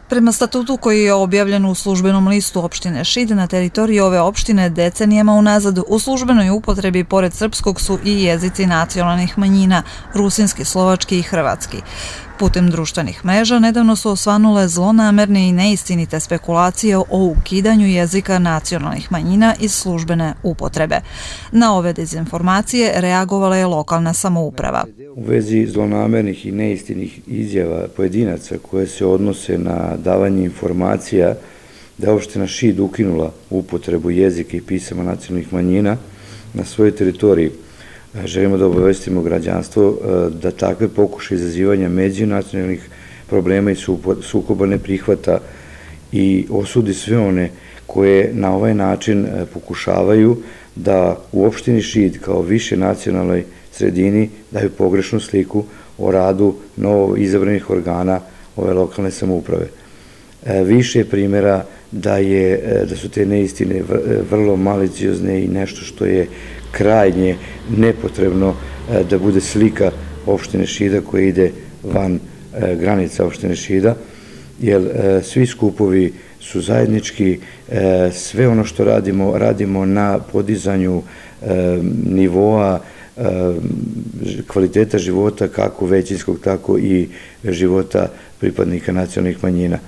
Prema statutu koji je objavljen u službenom listu opštine Šid, na teritoriji ove opštine decenijama unazad u službenoj upotrebi pored srpskog su i jezici nacionalnih manjina, rusinski, slovački i hrvatski. Putem društvenih mreža nedavno su osvanule zlonamerne i neistinite spekulacije o ukidanju jezika nacionalnih manjina iz službene upotrebe. Na ove dezinformacije reagovala je lokalna samouprava. U vezi zlonamernih i neistinih izjava pojedinaca koje se odnose na davanje informacija da je opština Šid ukinula upotrebu jezika i pisama nacionalnih manjina na svojoj teritoriji, želimo da obavestimo građanstvo da takve pokušaje izazivanja međunacionalnih problema i sukoba ne prihvata i osudi sve one koje na ovaj način pokušavaju da u opštini Šid kao više nacionalnoj sredini daju pogrešnu sliku o radu novo izabranih organa ove lokalne samouprave. Više je primjera da su te neistine vrlo maliciozne i nešto što je krajnje nepotrebno da bude slika opštine Šida koja ide van granica opštine Šida, jer svi skupovi su zajednički, sve ono što radimo na podizanju nivoa kvaliteta života kako većinskog, tako i života pripadnika nacionalnih manjina.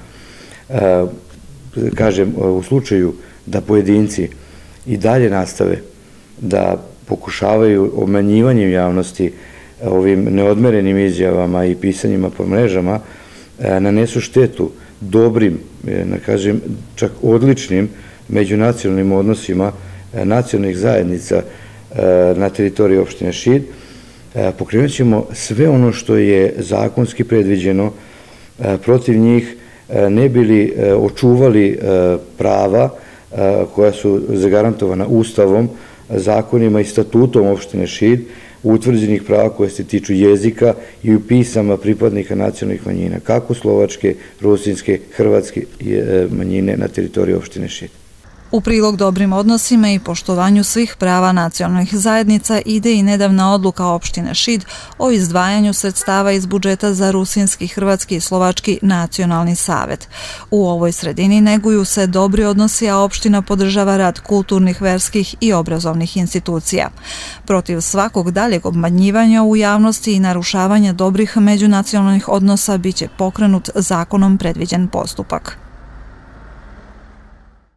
Kažem, u slučaju da pojedinci i dalje nastave da pokušavaju obmanjivanjem javnosti ovim neodmerenim izjavama i pisanjima po mrežama, nanesu štetu dobrim, kažem, čak odličnim međunacionalnim odnosima nacionalnih zajednica na teritoriji opštine Šid, pokrenut ćemo sve ono što je zakonski predviđeno protiv njih, ne bili očuvali prava koja su zagarantovana Ustavom, zakonima i statutom opštine Šid, utvrđenih prava koje se tiču jezika i u pisama pripadnika nacionalnih manjina, kako slovačke, rusinske, hrvatske manjine na teritoriji opštine Šid. U prilog dobrim odnosima i poštovanju svih prava nacionalnih zajednica ide i nedavna odluka opštine Šid o izdvajanju sredstava iz budžeta za rusinski, hrvatski i slovački nacionalni savet. U ovoj sredini neguju se dobri odnosi, a opština podržava rad kulturnih, verskih i obrazovnih institucija. Protiv svakog daljeg obmanjivanja u javnosti i narušavanja dobrih međunacionalnih odnosa biće pokrenut zakonom predviđen postupak.